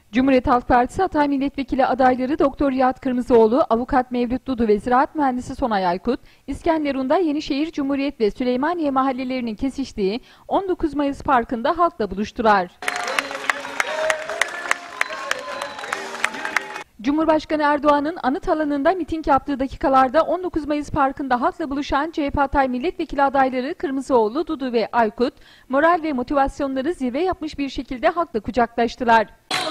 Cumhuriyet Halk Partisi Hatay Milletvekili adayları Doktor Riyad Kırmızıoğlu, Avukat Mevlüt Dudu ve Ziraat Mühendisi Sonay Aykut, İskenderun'da Yenişehir, Cumhuriyet ve Süleymaniye mahallelerinin kesiştiği 19 Mayıs Parkı'nda halkla buluştular. Cumhurbaşkanı Erdoğan'ın anıt alanında miting yaptığı dakikalarda 19 Mayıs Parkı'nda halkla buluşan CHP Hatay Milletvekili adayları Kırmızıoğlu, Dudu ve Aykut, moral ve motivasyonları zirve yapmış bir şekilde halkla kucaklaştılar.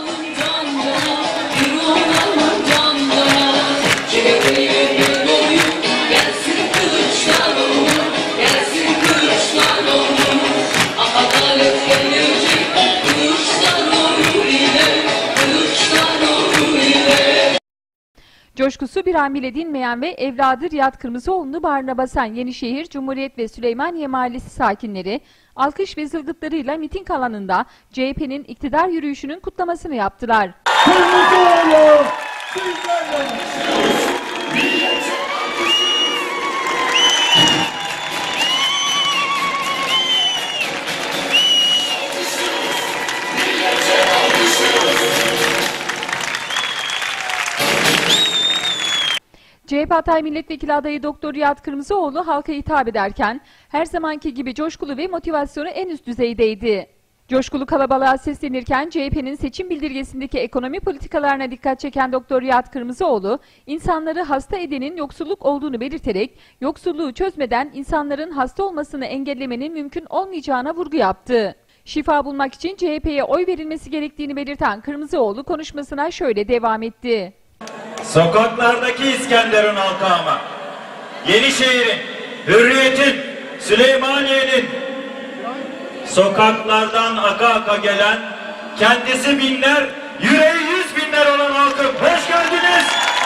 Coşkusu bir an bile dinmeyen ve evladı Riyad Kırmızıoğlu'nu bağrına basan Yenişehir, Cumhuriyet ve Süleymaniye Mahallesi sakinleri alkış ve zılgıtlarıyla miting alanında CHP'nin iktidar yürüyüşünün kutlamasını yaptılar. Kırmızıoğlu! CHP Hatay Milletvekili adayı Doktor Riyad Kırmızıoğlu halka hitap ederken her zamanki gibi coşkulu ve motivasyonu en üst düzeydeydi. Coşkulu kalabalığa seslenirken CHP'nin seçim bildirgesindeki ekonomi politikalarına dikkat çeken Doktor Riyad Kırmızıoğlu, insanları hasta edenin yoksulluk olduğunu belirterek yoksulluğu çözmeden insanların hasta olmasını engellemenin mümkün olmayacağına vurgu yaptı. Şifa bulmak için CHP'ye oy verilmesi gerektiğini belirten Kırmızıoğlu konuşmasına şöyle devam etti. Sokaklardaki İskenderun halkı ama, Yenişehir'in, Hürriyet'in, Süleymaniye'nin sokaklardan aka gelen, kendisi binler, yüreği 100.000'ler olan halkım, hoş geldiniz.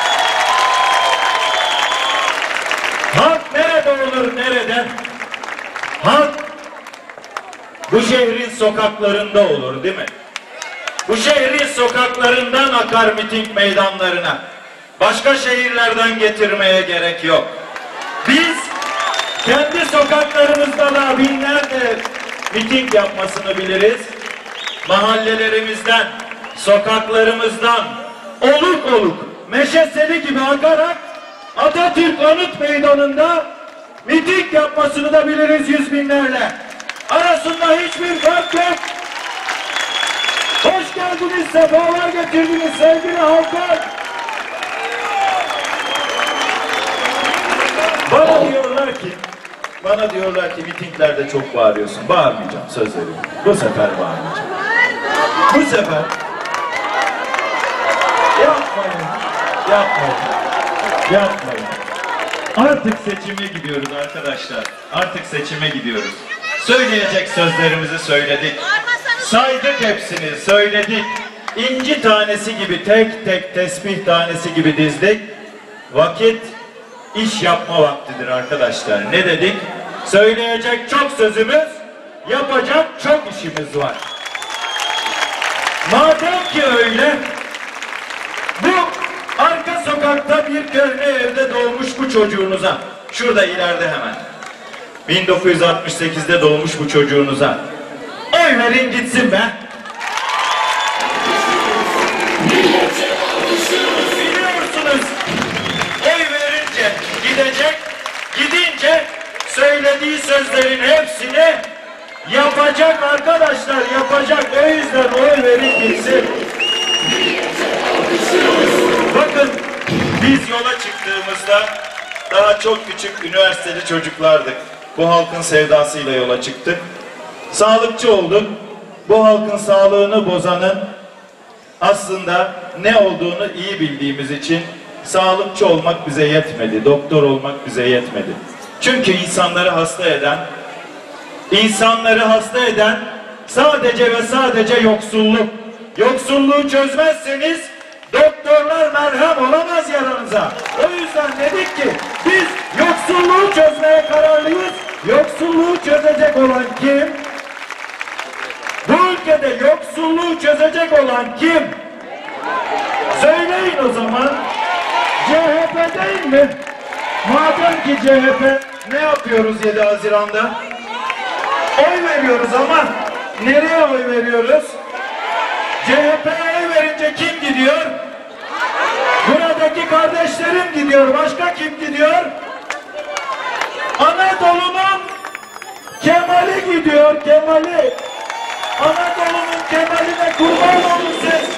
Halk nerede olur, nerede? Halk bu şehrin sokaklarında olur, değil mi? Bu şehrin sokaklarından akar miting meydanlarına. Başka şehirlerden getirmeye gerek yok. Biz kendi sokaklarımızda da binlerce miting yapmasını biliriz. Mahallelerimizden, sokaklarımızdan oluk oluk, meşe seli gibi akarak Atatürk Anıt Meydanı'nda miting yapmasını da biliriz 100.000'lerle. Arasında hiçbir fark yok. Hoş geldiniz, sefalar getirdiniz sevgili halkım. Bana diyorlar ki mitinglerde çok bağırıyorsun. Bağırmayacağım, söz veriyorum. Bu sefer bağırmayacağım. Bu sefer yapmayın. Artık seçime gidiyoruz arkadaşlar. Artık seçime gidiyoruz. Söyleyecek sözlerimizi söyledik. Saydık hepsini, söyledik. İnci tanesi gibi tek tek tesbih tanesi gibi dizdik. Vakit iş yapma vaktidir arkadaşlar. Ne dedik? Söyleyecek çok sözümüz, yapacak çok işimiz var. Madem ki öyle, bu arka sokakta bir köhne evde doğmuş bu çocuğunuza, şurada ileride hemen, 1968'de doğmuş bu çocuğunuza oy verin gitsin be. Biliyorsunuz, oy verince gidecek, gidince söylediği sözlerin hepsini yapacak arkadaşlar, yapacak. O yüzden oy verin gitsin. Bakın, biz yola çıktığımızda daha çok küçük üniversiteli çocuklardık. Bu halkın sevdasıyla yola çıktık. Sağlıkçı olduk. Bu halkın sağlığını bozanın aslında ne olduğunu iyi bildiğimiz için sağlıkçı olmak bize yetmedi. Doktor olmak bize yetmedi. Çünkü insanları hasta eden sadece ve sadece yoksulluk. Yoksulluğu çözmezseniz doktorlar merhem olamaz yaranıza. O yüzden dedik ki biz yoksulluğu çözmeye kararlıyız. Yoksulluğu çözecek olan kim? Bu ülkede yoksulluğu çözecek olan kim? Söyleyin o zaman. CHP değil mi? Madem ki CHP, ne yapıyoruz 7 Haziran'da? Oy veriyoruz ama nereye oy veriyoruz? CHP'ye oy verince önce kim gidiyor? Buradaki kardeşlerim gidiyor. Başka kim gidiyor? Anadolu'nun Kemal'i gidiyor. Kemal'i. Anadolu'nun Kemal'ine kurban olun siz.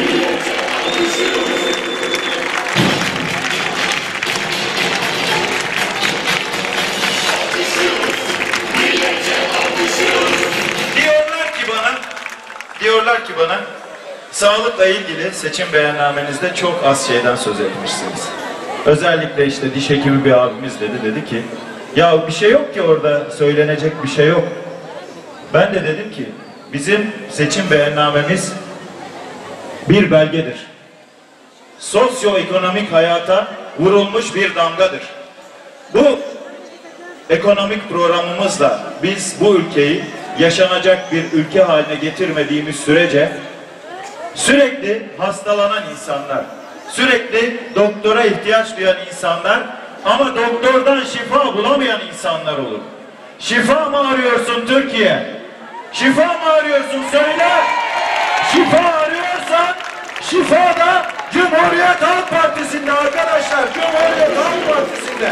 Diyorlar ki bana, sağlıkla ilgili seçim beyannamenizde çok az şeyden söz etmişsiniz. Özellikle işte diş hekimi bir abimiz dedi ki, ya bir şey yok ki orada, söylenecek bir şey yok. Ben de dedim ki, bizim seçim beyannamemiz bir belgedir. Sosyoekonomik hayata vurulmuş bir damgadır. Bu ekonomik programımızla biz bu ülkeyi yaşanacak bir ülke haline getirmediğimiz sürece sürekli hastalanan insanlar, sürekli doktora ihtiyaç duyan insanlar ama doktordan şifa bulamayan insanlar olur. Şifa mı arıyorsun Türkiye? Şifa mı arıyorsun? Söyle! Şifa arıyorsan şifa da Cumhuriyet Halk Partisi'nde arkadaşlar. Cumhuriyet Halk Partisi'nde.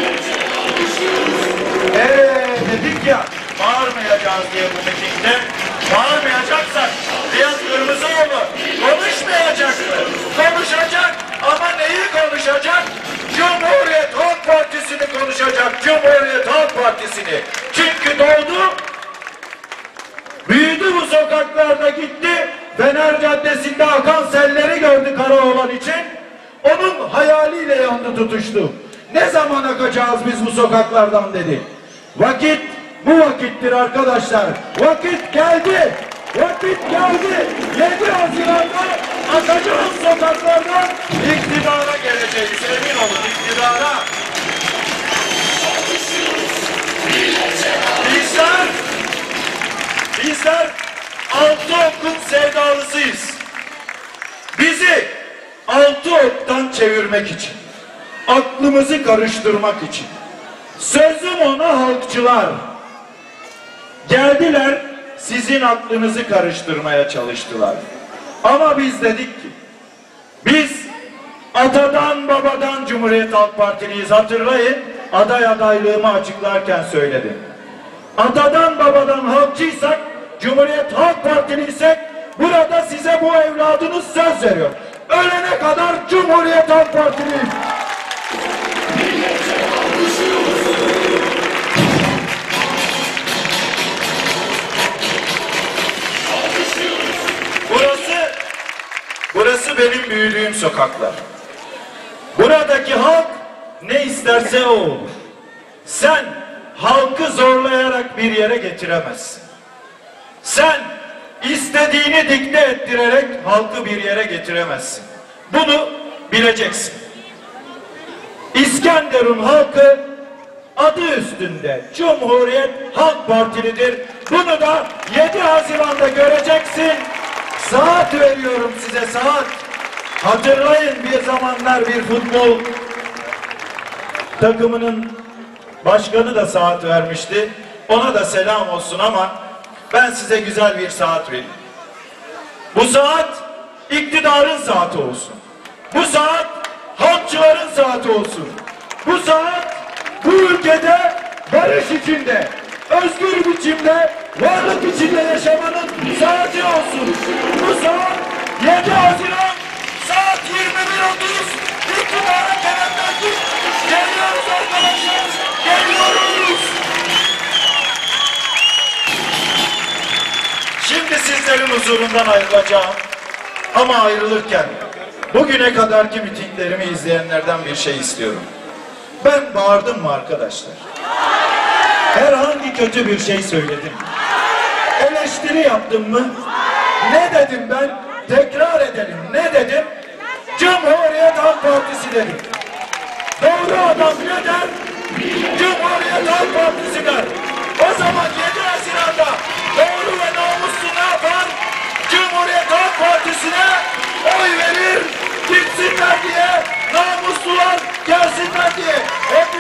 Dedik ya bağırmayacağız diye bu mitingde. Bağırmayacaksak Riyad Kırmızıoğlu konuşmayacak mı? Konuşacak ama neyi konuşacak? Cumhuriyet Halk Partisi'ni konuşacak. Cumhuriyet Halk Partisi'ni. Çünkü doğdu, büyüdü bu sokaklarda, gitti. Fener Caddesi'nde akan selleri gördü Karaoğlan için. Onun hayaliyle yandı tutuştu. Ne zaman akacağız biz bu sokaklardan dedi. Vakit bu vakittir arkadaşlar. Vakit geldi. Vakit geldi. 7 Haziran'da akacağız sokaklardan. İktidara geleceğiz. Emin olun, iktidara. Bizler 6 okun sevdalısıyız. Bizi 6 oktan çevirmek için, aklımızı karıştırmak için, sözüm ona halkçılar, geldiler sizin aklınızı karıştırmaya çalıştılar. Ama biz dedik ki, biz atadan babadan Cumhuriyet Halk Partiliyiz. Hatırlayın, aday adaylığımı açıklarken söyledim. Atadan babadan halkçıysak, Cumhuriyet Halk Partiliysek, burada size bu evladınız söz veriyor. Ölene kadar Cumhuriyet Halk Partiliyiz. Burası benim büyüdüğüm sokaklar. Buradaki halk ne isterse o olur. Sen halkı zorlayarak bir yere getiremezsin. Sen istediğini dikte ettirerek halkı bir yere getiremezsin. Bunu bileceksin. İskenderun halkı adı üstünde Cumhuriyet Halk Partilidir. Bunu da 7 Haziran'da göreceksin. Saat veriyorum size, saat. Hatırlayın, bir zamanlar bir futbol takımının başkanı da saat vermişti. Ona da selam olsun ama ben size güzel bir saat vereyim. Bu saat iktidarın saati olsun. Bu saat halkçıların saati olsun. Bu saat bu ülkede barış içinde, özgür biçimde, varlık içinde yaşamanın saati olsun. Bu saat 7 Haziran saat 21:30 iktidara kenetlendik. Geliyoruz arkadaşlar, geliyoruz. Şimdi sizlerin huzurundan ayrılacağım. Ama ayrılırken bugüne kadarki mitinglerimi izleyenlerden bir şey istiyorum. Ben bağırdım mı arkadaşlar? Herhangi kötü bir şey söyledim. Eleştiri yaptım mı? Ne dedim ben? Tekrar edelim. Ne dedim? Cumhuriyet Halk Partisi dedim. Doğru adam ne der? Cumhuriyet Halk Partisi der. O zaman 7 Haziran'da doğru ve namuslu ne yapar? Cumhuriyet Halk Partisi'ne oy verir, gitsinler diye, namuslular gelsinler diye.